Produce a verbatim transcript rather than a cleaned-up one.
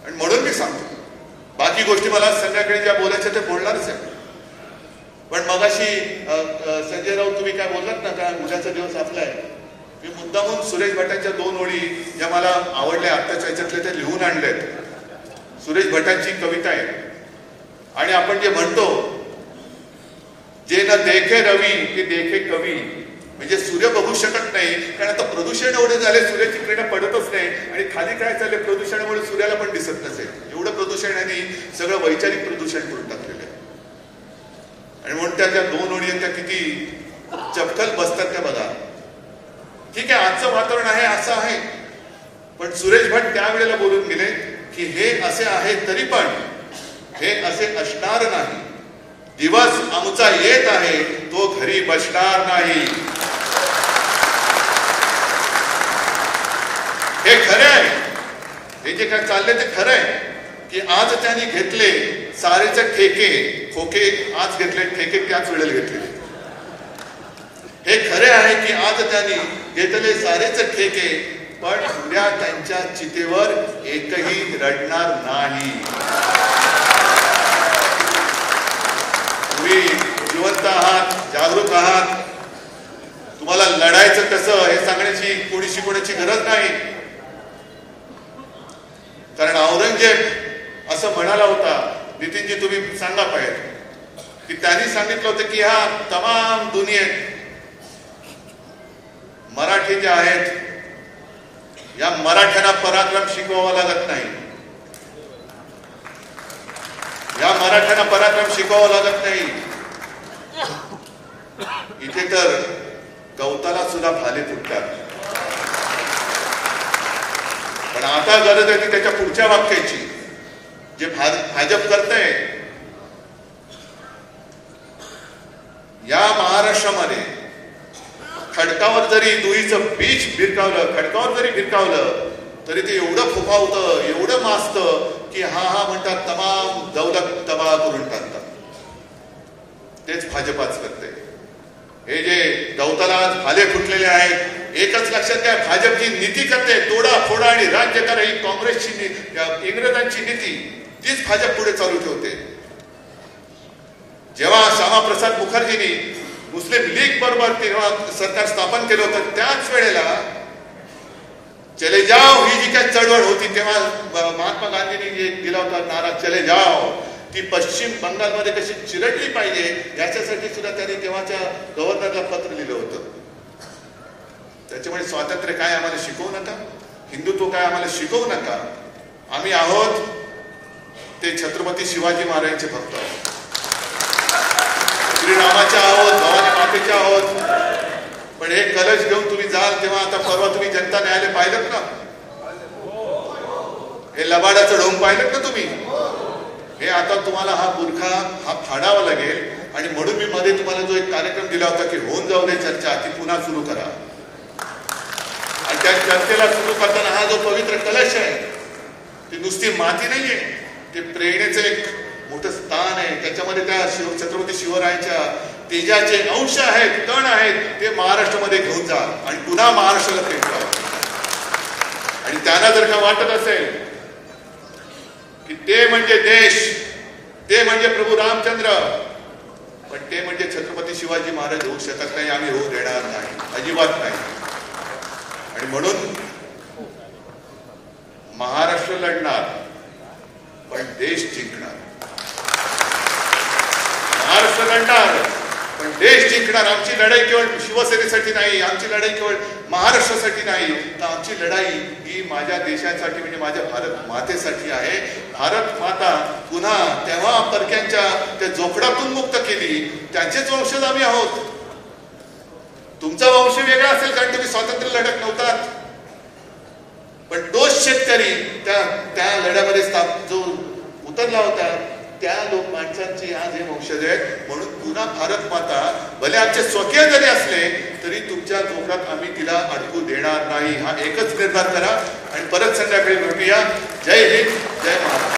आणि म्हणून मी सांगतो, बाकी गोष्टी मला संध्याकाळी ज्या बोलायच्या ते बोलणारच आहे. पण मगाशी संजय राऊत तुम्ही काय बोललात ना, का उद्याचा दिवस आपला आहे, मी मुद्दामून सुरेश भटांच्या दोन ओळी ज्या मला आवडल्या आत्ताच्या याच्यातले ते लिहून आणलेत. सुरेश भटांची कविता आहे आणि आपण जे म्हणतो, जे न देखे रवी ते देखे कवी, म्हणजे सूर्य बघू शकत नाही कारण आता प्रदूषण एवढे झाले, सूर्याची किरण पडतच नाही आणि खाली काय चालले प्रदूषणामुळे सूर्याला पण दिसत नसेल. एवढं प्रदूषणाने सगळं वैचारिक प्रदूषण करून टाकलेलं आहे. आणि म्हणून त्या ज्या दोन ओळी आहेत त्या किती चपखल बसतात त्या बघा. ठीक आहे, आजचं वातावरण आहे असं आहे, पण सुरेश भट त्यावेळेला बोलून गेले की हे असे आहे तरी पण हे असे असणार नाही. दिवस आमचा येत आहे तो घरी बसणार नाही. हे खरं आहे, हे जे काय चाललंय ते खरं आहे की आज त्यांनी घेतले सारेचे ठेके खोके, आज घेतले ठेके त्याच वेळेला घेतलेले. हे खरे आहे की आज त्यांनी घेतले सारेच ठेके, पण उद्या त्यांच्या चितेवर एकही रडणार नाही. तुम्ही जिवंत आहात, जागरूक आहात, तुम्हाला लढायचं कसं हे सांगण्याची कोणी शिकवण्याची गरज नाही. कारण औरंगजेब असं म्हणाला होता, नितीनजी तुम्ही सांगा पाहिजे, की त्यांनी सांगितलं होतं की ह्या तमाम दुनियेत मराठी जे आहेत या मराठ्यांना पराक्रम शिकवावा लागत नाही. या मराठ्यांना पराक्रम शिकवावा लागत नाही. इथे तर गवताला सुद्धा भाले फुटतात. पण आता गरज आहे ती त्याच्या पुढच्या वाक्याची, जे भाजप करतंय. या महाराष्ट्रामध्ये खडकावर जरी दुईचं बीज भिरकावलं, खडकावर जरी भिरकावलं तरी ते एवढं फुफावतं, एवढं माजतं की हा हा म्हणतात तमाम दौलत तबाह करून टाकतात. तेच भाजपाच करते. हे जे गवताला भाले फुटलेले आहेत, एकच लक्षात घ्या, भाजपची नीती करते तोडा फोडा आणि राज्य करा. ही काँग्रेसची इंग्रजांची नीती तीच भाजप पुढे चालू ठेवते. जेव्हा श्यामाप्रसाद मुखर्जींनी मुस्लिम लीग बरोबर तेव्हा सरकार स्थापन केलं होतं, त्याच वेळेला चले जाओ ही जी काय चळवळ होती तेव्हा महात्मा गांधींनी जे दिला होता नारा चले जाओ, ती पश्चिम बंगालमध्ये कशी चिरडली पाहिजे याच्यासाठी सुद्धा त्यांनी तेव्हाच्या गव्हर्नरला पत्र लिहिलं होतं. त्याच्यामुळे स्वातंत्र्य काय आम्हाला शिकवू नका, हिंदुत्व काय आम्हाला शिकवू नका. आम्ही आहोत ते छत्रपती शिवाजी महाराजांचे भक्त आहोत, श्रीरामाच्या आहोत, भवानी मातेच्या आहोत. पण हे कलश घेऊन तुम्ही जाल तेव्हा, आता परवा तुम्ही जनता न्यायालय पाहिलं ना, हे लबाडाचं ढोंग पाहिलं ना तुम्ही. हे आता तुम्हाला हा बुरखा हा फाडावा लागेल. आणि म्हणून मी मध्ये तुम्हाला जो एक कार्यक्रम दिला होता की होऊन जाऊ दे चर्चा, ती पुन्हा सुरू करा. आणि त्या चर्चेला सुरू करताना हा जो पवित्र कलश आहे ती नुसती माती नाहीये, ते प्रेरणेचं एक मोठं स्थान आहे. त्याच्यामध्ये त्या शिव छत्रपती शिवरायांच्या तेजाचे अंश आहेत, कण आहेत, ते महाराष्ट्रामध्ये घेऊन जा आणि पुन्हा महाराष्ट्राला पेटवा. आणि त्यांना जर का वाटत असेल की ते म्हणजे देश, ते म्हणजे प्रभू रामचंद्र, पण ते म्हणजे छत्रपती शिवाजी महाराज होऊ शकत नाही, आम्ही होऊ देणार नाही, अजिबात नाही. आणि म्हणून महाराष्ट्र लढणार पण देश जिंकणार. महाराष्ट्र लढणार पण देश जिंकणार. आमची लढाई केवळ शिवसेनेसाठी नाही, आमची लढाई केवळ महाराष्ट्रासाठी नाही, तर आमची लढाई ही माझ्या देशासाठी म्हणजे माझ्या भारत मातेसाठी आहे. भारत माता पुन्हा तेव्हा परक्यांच्या त्या जोखडातून मुक्त केली, त्यांचेच वंशज आम्ही आहोत. तुमचा वंश वेगळा असेल कारण तुम्ही स्वातंत्र्य लढत नव्हतात, पण तोच शेतकरी त्या त्या लढ्यामध्ये जो उतरला होता त्या लोक माणसांची आज हे वंशज आहेत. म्हणून पुन्हा भारत माता भले आमचे स्वकीय जरी असले तरी तुमच्या जोखडात आम्ही तिला अडकू देणार नाही. हा एकच निर्धार करा आणि परत संध्याकाळी भेटूया. जय हिंद, जय महाराष्ट्र.